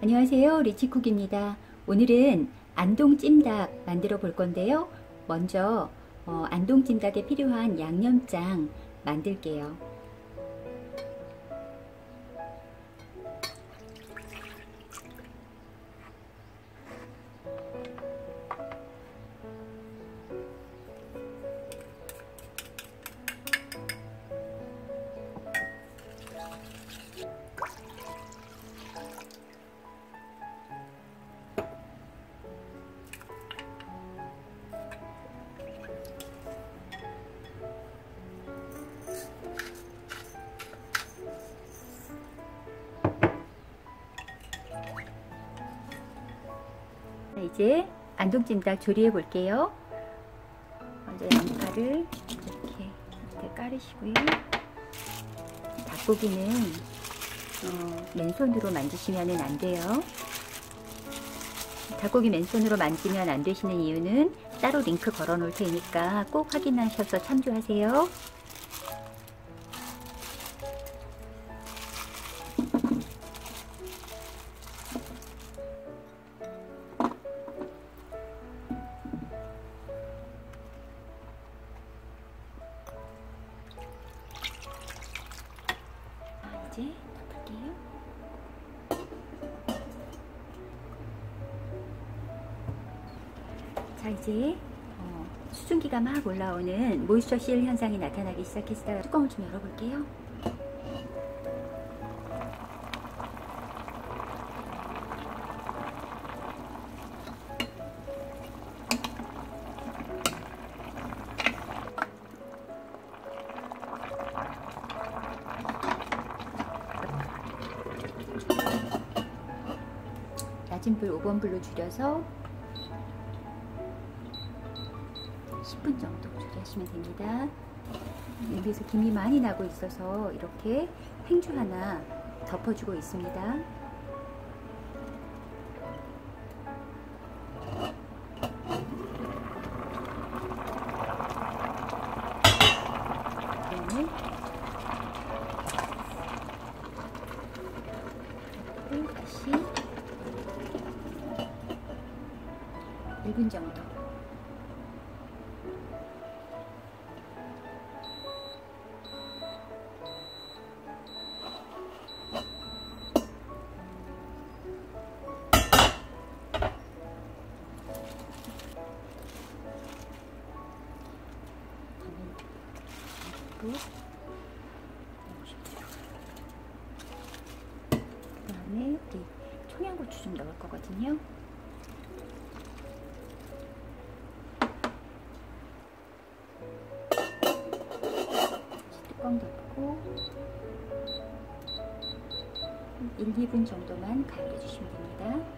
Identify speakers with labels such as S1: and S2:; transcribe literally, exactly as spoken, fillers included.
S1: 안녕하세요, 리치쿡입니다. 오늘은 안동찜닭 만들어 볼 건데요. 먼저 어, 안동찜닭에 필요한 양념장 만들게요. 이제 안동찜닭 조리해 볼게요. 먼저 양파를 이렇게 밑에 깔으시고요. 닭고기는 어, 맨손으로 만지시면 안 돼요. 닭고기 맨손으로 만지면 안 되시는 이유는 따로 링크 걸어 놓을 테니까 꼭 확인하셔서 참조하세요. 이제 덮을게요. 자, 이제 어, 수증기가 막 올라오는 모이스처 실 현상이 나타나기 시작했어요. 뚜껑을 좀 열어볼게요. 낮은 불 오 번 불로 줄여서 십 분 정도 조리하시면 됩니다. 여기서 김이 많이 나고 있어서 이렇게 행주 하나 덮어주고 있습니다. 그다음에 다시 일 분 정도. 그 다음에 우리 청양고추 좀 넣을 거거든요. 뚜껑 덮고 일, 이 분 정도만 가열해 주시면 됩니다.